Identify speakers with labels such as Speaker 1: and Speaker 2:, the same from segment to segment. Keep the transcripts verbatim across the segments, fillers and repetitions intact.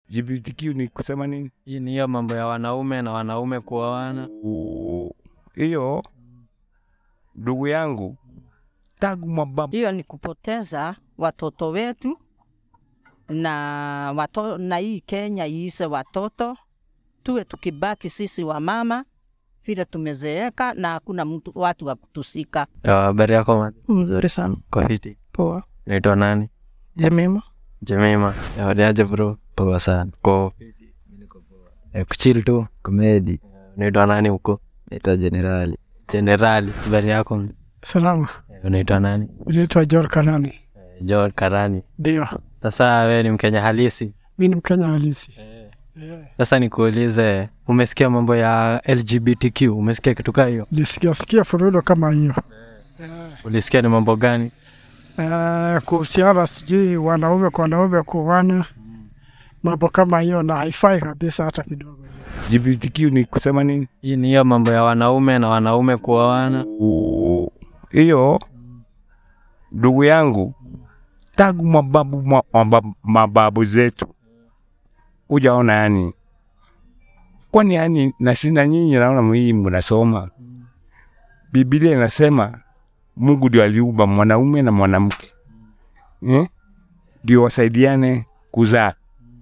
Speaker 1: L G B T Q ni kusema nini?
Speaker 2: Hii ni hiyo mambo ya wanaume na wanaume kuoana.
Speaker 1: Hiyo ndugu yangu tangu mababu.
Speaker 3: Hiyo ni kupoteza watoto wetu na watoto, na hii Kenya iise watoto. Tuwe tukibaki sisi wa mama vile tumezeeka na hakuna mtu watu wa kutusika.
Speaker 2: Habari yako mama?
Speaker 4: Mzuri sana.
Speaker 2: Kwa fiti.
Speaker 4: Poa.
Speaker 2: Naitwa nani?
Speaker 4: Jemima.
Speaker 2: Jemima. Ya aje bro?
Speaker 5: Poa sana.
Speaker 2: Kwa fiti.
Speaker 5: Mimi niko poa. Eh kuchill tu, comedy.
Speaker 2: Naitwa nani huko?
Speaker 5: Naitwa Generali.
Speaker 2: Generali. Habari yako?
Speaker 4: Salama.
Speaker 2: Unaitwa nani?
Speaker 4: Naitwa George Karani.
Speaker 2: George Karani.
Speaker 4: Ndio.
Speaker 2: Sasa wewe ni Mkenya halisi?
Speaker 4: Mimi ni Mkenya halisi.
Speaker 2: Eh. Sasa nikuulize, umesikia mambo ya L G B T Q? Umesikia kitu kama hiyo?
Speaker 4: Nisikia sikia furudo kama hiyo.
Speaker 2: Yeah. Ulisikia ni mambo gani?
Speaker 4: Eh, kuhusiana sijui wanaume kwa wanaume kuoana. Mambo kama hiyo na haifai kabisa hata kidogo.
Speaker 1: L G B T Q ni kusema nini?
Speaker 2: Hii ni hiyo mambo ya wanaume na wanaume kuoana.
Speaker 1: Hiyo ndugu yangu tangu mababu mababu, mababu zetu. Ujaona yani. Kwani yani na sina nyinyi naona mimi mnasoma. Biblia inasema Mungu ndiye aliumba mwanaume na mwanamke. Eh? Ndio wasaidiane kuzaa.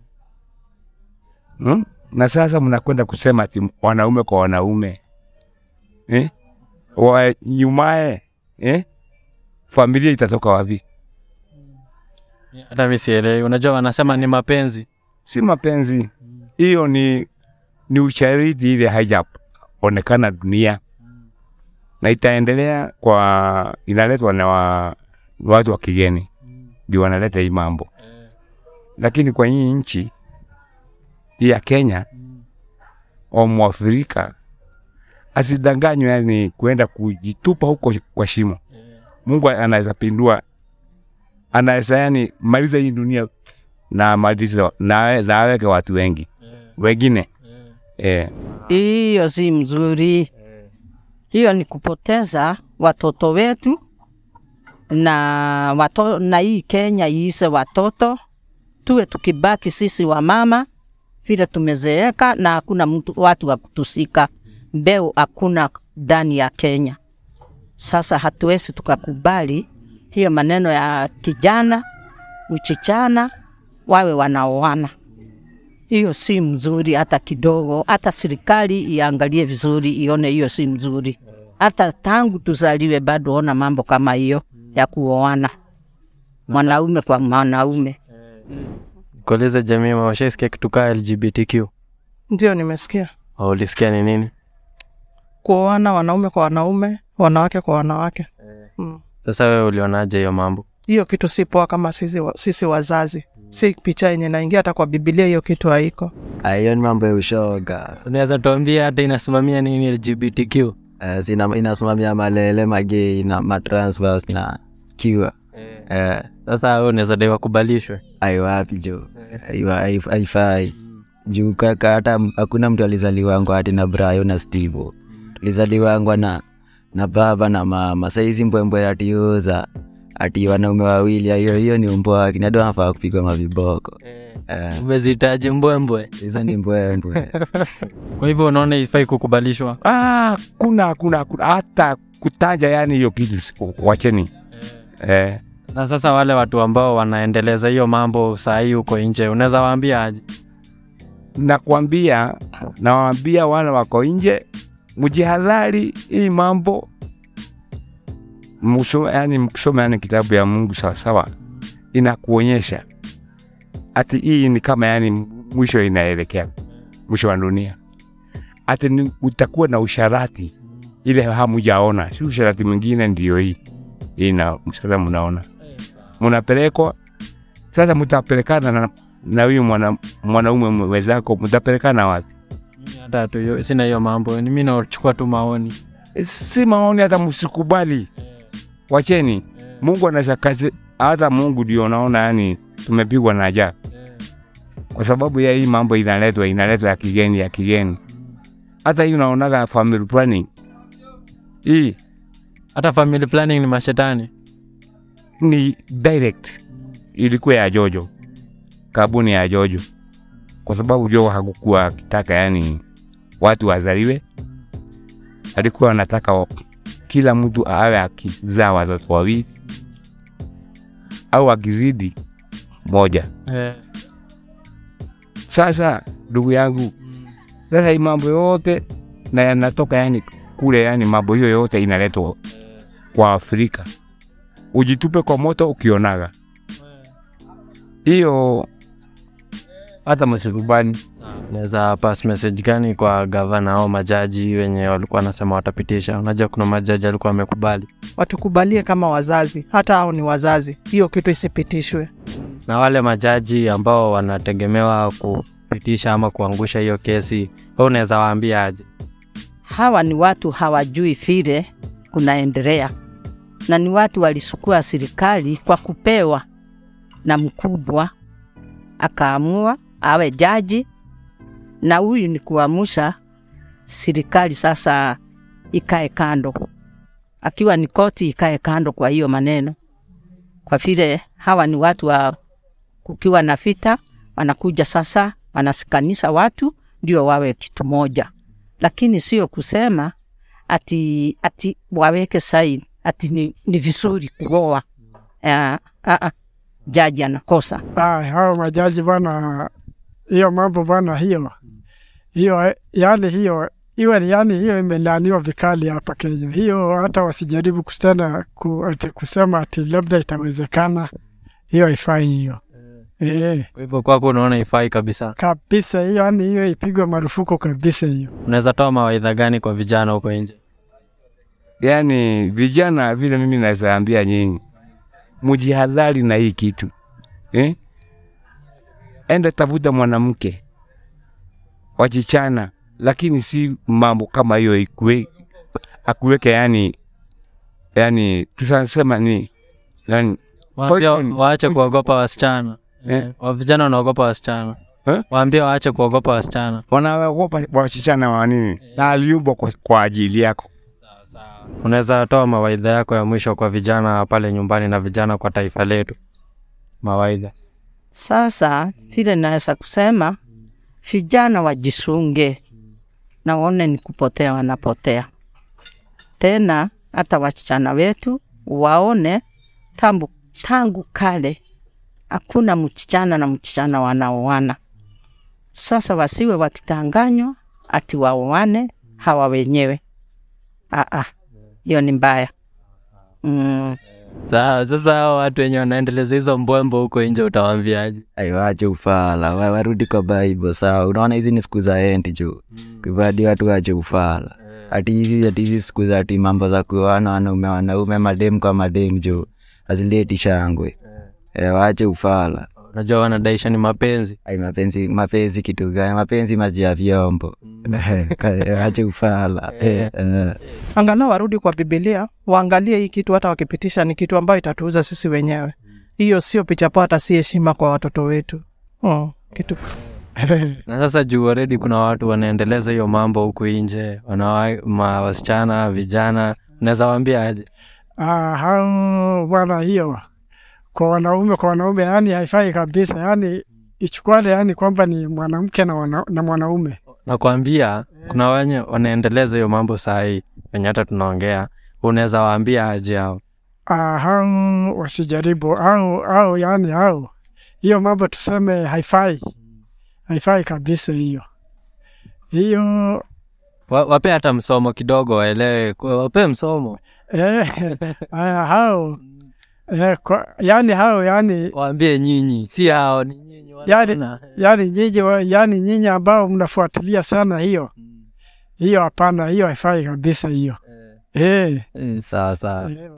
Speaker 1: Hmm? Na sasa mnakwenda kusema ati wanaume kwa wanaume. Eh? Wa nyumae, eh? Familia itatoka wapi?
Speaker 2: Hata mimi sielewi. Unajua wanasema ni mapenzi.
Speaker 1: Si mapenzi. Hiyo ni ni ushahidi ile haijaonekana dunia. Na itaendelea kwa inaletwa na wa, watu wa kigeni. Ndio wanaleta hii mambo. Lakini kwa hii nchi ya Kenya au Mwafrika asidanganywe yani kwenda kujitupa huko kwa shimo. Mungu anaweza pindua, anaweza yani maliza hii dunia na maliza na zaweke watu wengi wengine. Eh,
Speaker 3: hiyo si mzuri. Hiyo ni kupoteza watoto wetu na watoto, na hii Kenya iise watoto. Tuwe tukibaki sisi wa mama vile tumezeeka na hakuna mtu watu wa kutusika. Mbeu hakuna ndani ya Kenya. Sasa hatuwezi tukakubali hiyo maneno ya kijana uchichana wawe wanaoana. Hiyo si mzuri hata kidogo. Hata serikali iangalie vizuri ione hiyo si mzuri. Hata tangu tuzaliwe bado ona mambo kama hiyo ya kuoana mwanaume kwa mwanaume.
Speaker 2: Kueleza jamii washasikia kitu kama L G B T Q?
Speaker 4: Ndio nimesikia.
Speaker 2: Au ulisikia ni nini?
Speaker 4: Kuoana wanaume kwa wanaume, wanawake kwa wanawake. Mm.
Speaker 2: Sasa wewe ulionaje hiyo mambo?
Speaker 4: Hiyo kitu si poa kama sisi wa, sisi wazazi. Si picha yenye naingia hata kwa Biblia hiyo kitu haiko.
Speaker 5: Hiyo ni mambo ya ushoga.
Speaker 2: Unaweza tuambia hata inasimamia nini L G B T Q?
Speaker 5: Eh, sina inasimamia malele, magay na matransvers na Q. Eh,
Speaker 2: sasa wewe unaweza dai wakubalishwe.
Speaker 5: Ayo wapi jo? Ayo haifai. Juu kaka hata hakuna mtu alizaliwa ngo ati na Brian na Steve. Tulizaliwa ngo na na baba na mama. Sasa hizi mbwembwe atioza ati wanaume wawili, hiyo hiyo ni mbwa wake. Ndio anafaa kupigwa maviboko.
Speaker 2: Eh. Umezitaje mbwembwe?
Speaker 5: Hizo ni mbwembwe.
Speaker 2: Kwa hivyo unaona ifai kukubalishwa?
Speaker 1: Ah, kuna kuna hata kutaja yani hiyo kitu wacheni. Eh.
Speaker 2: Na sasa wale watu ambao wanaendeleza hiyo mambo saa hii huko nje, unaweza waambia aje?
Speaker 1: Nakwambia, nawaambia wale wako nje, mjihadhari hii mambo. Msome yani msome yani kitabu ya Mungu sawa sawa. Inakuonyesha ati hii ni kama yani mwisho inaelekea. Mwisho wa dunia. Ati ni utakuwa na usharati ile hamujaona. Si usharati mwingine ndio hii. Ina msasa mnaona. Mnapelekwa sasa mtapelekana na na huyu mwana mwanaume wenzako mtapelekana wapi?
Speaker 2: Mimi hata tu sina hiyo mambo. Mimi nachukua tu maoni.
Speaker 1: Si maoni hata msikubali. Wacheni. Mungu anashakaze hata Mungu ndio naona yani tumepigwa na njaa. Kwa sababu ya hii mambo inaletwa inaletwa ya kigeni ya kigeni. Hata hii unaonaga family planning. Hii
Speaker 2: hata family planning ni mashetani.
Speaker 1: Ni direct. Ilikuwa ya Jojo. Kabuni ya Jojo. kwa sababu Joe hakukuwa akitaka yani watu wazaliwe. Alikuwa anataka kila mtu awe akizaa watoto wawili au akizidi moja.
Speaker 2: Eh.
Speaker 1: Sasa ndugu yangu, sasa hii mambo yote na yanatoka yani kule, yani mambo hiyo yote inaletwa kwa Afrika. Ujitupe kwa moto ukionaga hiyo, hata msikubani.
Speaker 2: Naweza pass message gani kwa gavana au majaji wenye walikuwa nasema watapitisha? Unajua kuna majaji walikuwa wamekubali.
Speaker 6: Watukubalie kama wazazi, hata hao ni wazazi, hiyo kitu isipitishwe.
Speaker 2: Na wale majaji ambao wanategemewa kupitisha ama kuangusha hiyo kesi, wewe unaweza waambia aje?
Speaker 3: Hawa ni watu hawajui vile kunaendelea, na ni watu walisukua serikali kwa kupewa na mkubwa akaamua awe jaji, na huyu ni kuamusha serikali sasa ikae kando, akiwa ni koti ikae kando kwa hiyo maneno. Kwa vile hawa ni watu wa kukiwa na vita, wanakuja sasa wanasikanisha watu ndio wawe kitu moja, lakini sio kusema ati ati waweke saini ati ni, ni vizuri kuoa. Ah ah, jaji anakosa.
Speaker 4: Ah, hao majaji bana, hiyo mambo bana, hiyo hiyo yani hiyo iwe yani hiyo imelaniwa vikali hapa Kenya. Hiyo hata wasijaribu kustana ku, ati kusema ati labda itawezekana, hiyo haifai hiyo. Eh.
Speaker 2: Kwa hivyo kwako unaona haifai kabisa?
Speaker 4: Kabisa hiyo, yani hiyo ipigwe marufuku kabisa hiyo.
Speaker 2: Unaweza toa mawaidha gani kwa vijana huko nje?
Speaker 1: Yani vijana vile mimi naweza ambia nyinyi, mjihadhari na hii kitu. Eh? Enda tafuta mwanamke, wachichana, lakini si mambo kama hiyo ikue akuweke yani yani tunasema ni yani
Speaker 2: waambie waache kuogopa wasichana.
Speaker 1: Eh?
Speaker 2: Wa vijana wanaogopa wasichana.
Speaker 1: Eh?
Speaker 2: Waambie waache kuogopa wasichana.
Speaker 1: Wanaogopa wasichana wa nini? Eh. Na aliumbwa kwa, kwa ajili yako.
Speaker 2: Sawa sawa. Unaweza toa mawaidha yako ya mwisho kwa vijana pale nyumbani na vijana kwa taifa letu? Mawaidha.
Speaker 3: Sasa vile naweza kusema vijana wajisunge, na waone ni kupotea wanapotea. Tena hata wasichana wetu waone tambu, tangu kale hakuna msichana na msichana wanaoana. Sasa wasiwe wakitanganywa ati waoane hawa wenyewe. Ah ah, hiyo ni mbaya. Mm.
Speaker 2: Sawa, sasa hao watu wenye wanaendeleza hizo mbwembo huko nje utawaambiaje?
Speaker 5: Ai, waache ufala, warudi kwa Bible. Sawa, unaona hizi ni siku za end jo. Kwa hivyo watu waache ufala. Ati hizi ati hizi siku za ati mambo za kuoana wanaume wanaume, madem kwa madem jo, azileti shangwe. Eh, waache ufala.
Speaker 2: Unajua wanadaisha ni mapenzi.
Speaker 5: Ai, mapenzi mapenzi kitu gani? Mapenzi maji ya vyombo. Waache ufala. Eh,
Speaker 6: angalau warudi kwa Biblia, waangalie hii kitu, hata wakipitisha ni kitu ambayo itatuuza sisi wenyewe. Hiyo sio picha poa, hata si heshima kwa watoto wetu. Oh, kitu.
Speaker 2: Na sasa juu already kuna watu wanaendeleza hiyo mambo huko nje, wana wasichana, vijana, unaweza waambia aje?
Speaker 4: Ah, hao bwana, hiyo kwa wanaume kwa wanaume yani haifai kabisa. Yani ichukue yani kwamba ni mwanamke na wana, na mwanaume.
Speaker 2: Nakwambia kuna wenye wanaendeleza hiyo mambo sahi, wenye hata tunaongea. Unaweza waambia aje hao?
Speaker 4: Ah, hao wasijaribu au au yani hao. Hiyo mambo tuseme haifai. Haifai kabisa hiyo. Hiyo
Speaker 2: wape hata msomo kidogo waelewe, wape msomo.
Speaker 4: Eh, hao eh, kwa, yani hao yani
Speaker 2: waambie nyinyi, si hao ni nyinyi
Speaker 4: yani yani nyinyi yani nyinyi ambao mnafuatilia sana hiyo. Hiyo hapana, hiyo haifai kabisa hiyo. Eh.
Speaker 2: Eh, sawa sawa.